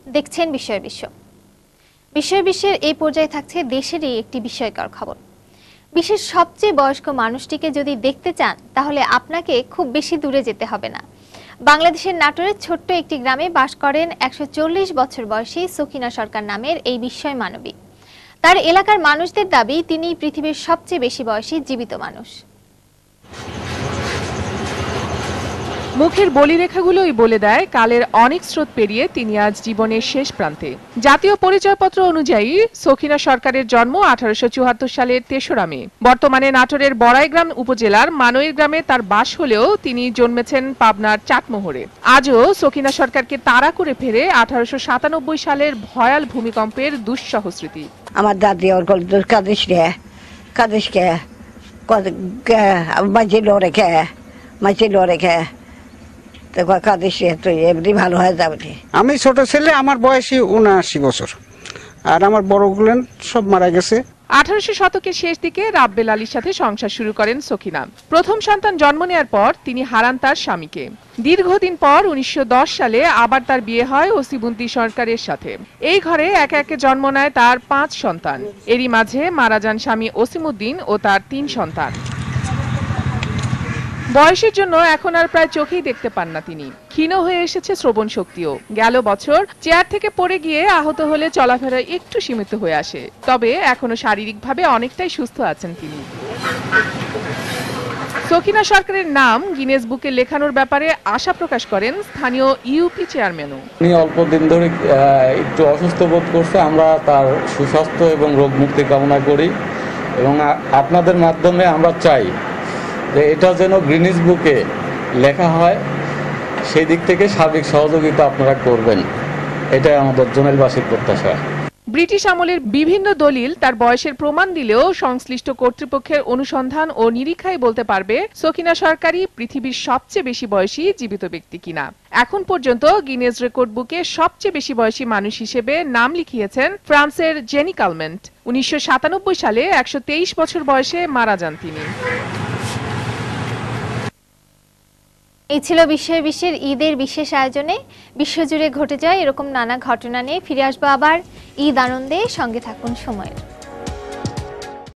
দেখছেন বিষয় বিশ্ব। বিষয় বিশ্বের এই পর্যায়ে থাকছে দেশেরই একটি বিস্ময়কর খবর। বিশ্বের সবচেয়ে বয়স্ক মানুষটিকে যদি দেখতে চান তাহলে আপনাকে খুব বেশি দূরে যেতে হবে না। বাংলাদেশের নাটোরের ছোট্ট একটি গ্রামে বাস করেন ১৪০ বছর বয়সী সকিনা সরকার নামের এই বিস্ময় মানবী। তার এলাকার মানুষদের দাবি তিনি পৃথিবীর সবচেয়ে বেশি বয়সী জীবিত মানুষ। মুখের বলিরেখাগুলোই বলে দেয় কালের অনেক স্রোত পেরিয়ে তিনি আজ জীবনের শেষ প্রান্তে। জাতীয় পরিচয়পত্র অনুযায়ী সকিনা সরকারের জন্ম ১৮৭৪ সালের ৩রা মে। বর্তমানে নাটোরের বড়াইগ্রাম উপজেলার মানইর গ্রামে তার বাস হলেও তিনি জন্মেছেন পাবনার চাটমোহরে। আজও সকিনা সরকারকে তাড়া করে ফেরে ১৮৯৭ সালের ভয়াল ভূমিকম্পের দুঃসহ স্মৃতি। আমার দাদি ওর কাদিস কে মাঝে রেখে ভালো হয়ে যাবে। আমি ছোট ছেলে, আমার বয়সী ৭৯ বছর, আর আমার বড়গুলেন সব মারা গেছে। ১৮০০ শতকের শেষ দিকে রাব্বেল আলীর সাথে সংসার শুরু করেন সকিনা। প্রথম সন্তান জন্ম নেওয়ার পর তিনি হারান তার স্বামীকে। দীর্ঘদিন পর ১৯১০ সালে আবার তার বিয়ে হয় ওসিবুন্দি সরকারের সাথে। এই ঘরে একে একে জন্ম নেয় তার ৫ সন্তান। এরই মাঝে মারা যান স্বামী ওসিমুদ্দিন ও তার ৩ সন্তান। বয়সের জন্য এখন আর প্রায় চোখেই দেখতে পান না তিনি। ক্ষীণ হয়ে এসেছে শ্রবণ শক্তিও। গেল বছর চেয়ার থেকে পড়ে গিয়ে আহত হলে চলাফেরা একটু সীমিত হয়ে আসে, তবে এখনো শারীরিকভাবে অনেকটাই সুস্থ আছেন তিনি। সকিনা সরকারের নাম গিনেস বুকে লেখানোর ব্যাপারে আশা প্রকাশ করেন স্থানীয় ইউপি চেয়ারম্যানও। উনি অল্প দিন ধরে একটু অসুস্থ বোধ করছে। আমরা তার সুস্বাস্থ্য এবং রোগ মুক্তি কামনা করি এবং আপনাদের মাধ্যমে আমরা চাই যে এটা যেন গিনেস বুকে লেখা হয়, সেই দিক থেকে সার্বিক সহযোগিতা আপনারা করবেন, এটাই আমাদের জোনেলবাসীর প্রত্যাশা। ব্রিটিশ আমলের বিভিন্ন দলিল তার বয়সের প্রমাণ দিলেও সংশ্লিষ্ট কর্তৃপক্ষের অনুসন্ধান ও নিরীক্ষায় বলতে পারবে সকিনা সরকারই পৃথিবীর সবচেয়ে বেশি বয়সী জীবিত ব্যক্তি কিনা। এখন পর্যন্ত গিনেস রেকর্ড বুকে সবচেয়ে বেশি বয়সী মানুষ হিসেবে নাম লিখিয়েছেন ফ্রান্সের জেনি কালমেন্ট। ১৯৯৭ সালে ১২৩ বছর বয়সে মারা যান তিনি। এই ছিল বিষয় বিশ্বের ঈদের বিশেষ আয়োজনে। বিশ্বজুড়ে ঘটে যায় এরকম নানা ঘটনা নিয়ে ফিরে আসবো আবার ঈদ আনন্দে। সঙ্গে থাকুন সময়ের।